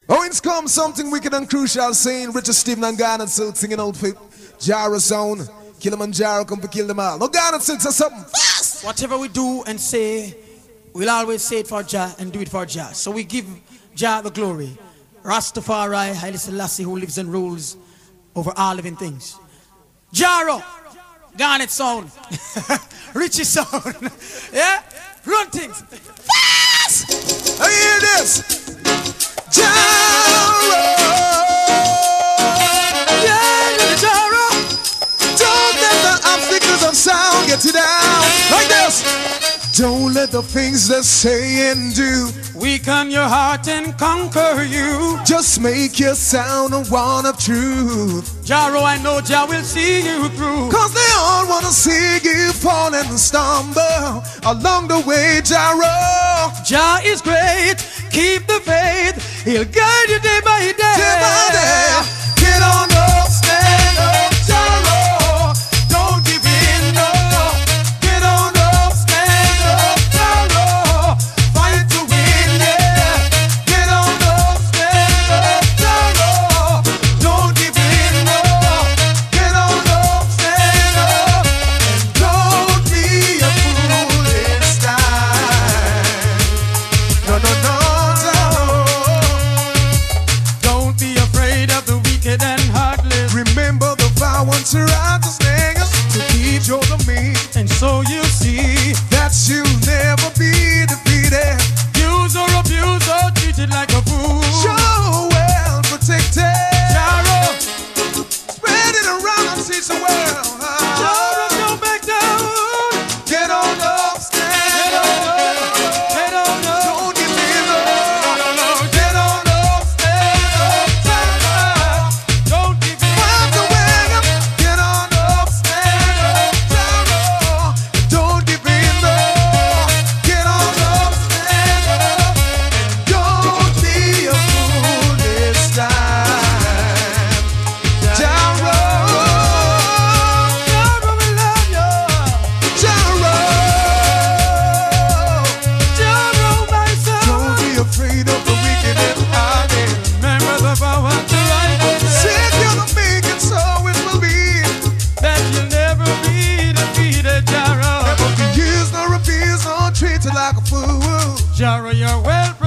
Oh, it's come something wicked and crucial, saying Richard Stephen and Garnet Silk singing outfit. Jara sound, Kilimanjaro come to kill them all. No, Garnet Silk says something fast. Whatever we do and say, we'll always say it for Jah and do it for Jah. So we give Jah the glory. Rastafari, Haile Selassie, who lives and rules over all living things. Jaro, Garnet sound, Richie sound, yeah, run things fast. I hear this. Jaro, yeah, Jaro. Don't let the obstacles of sound get you down. Like this. Don't let the things they say and do weaken your heart and conquer you. Just make your sound a one of truth. Jaro, I know Jah will see you through. Cause they all wanna see you fall and stumble along the way, Jaro. Jah is great, keep the faith. He'll guide you day by day. Day by day. Get on up, stand up, Jaro. Don't give in, no. Get on up, stand up, Jaro. Fight to win, yeah. Get on up, stand up, Jaro. Don't give in, no. Get on up, stand up. And don't be a fool this time. No, no, no, Jaro. Don't be afraid of the wicked and heartless. Remember the vow once you're out to snakes to keep your me. And so you see That you'll never be defeated. use or abuse or treated like a fool. So well protected. Jaro, Spread it around and teach the world. Jaro, don't back down. Get on up, stand up. Get on up. Don't give in up. Get on up, stand up, stand up. Don't give in. Find the way up. Get on up, stand up, stand up. Don't give in up. Get on up, stand up. And don't be a fool this time. Jaro, Jaro, we love you. Jaro. Jaro, my son. Don't be afraid of the wicked and hiding. Remember the power to right. Said you're the making, so it will be. That you'll never be defeated, Jaro. Never be used nor abused nor treated like a fool. Jaro, you're well